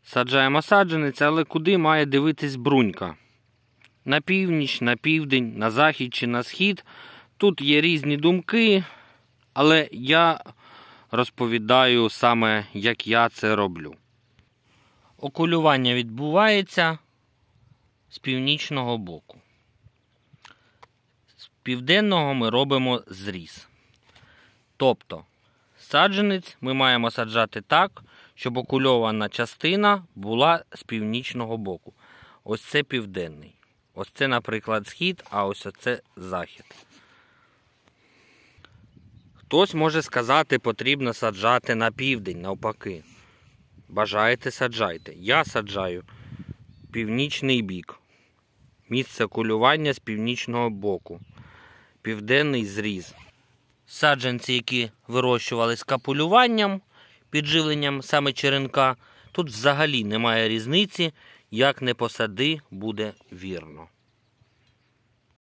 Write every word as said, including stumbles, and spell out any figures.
Саджаємо саджанець, але куди має дивитись брунька? На північ, на південь, на захід чи на схід. Тут є різні думки, але я розповідаю саме, як я це роблю. Окулювання відбувається з північного боку. З південного ми робимо зріз. Тобто, саджанець ми маємо саджати так, щоб окульована частина була з північного боку. Ось це південний. Ось це, наприклад, схід, а ось це захід. Хтось може сказати, потрібно саджати на південь, навпаки. Бажаєте, саджайте. Я саджаю північний бік. Місце окулювання з північного боку. Південний зріз. Саджанці, які вирощували з капулюванням, підживленням саме черенка, тут взагалі немає різниці, як не посади, буде вірно.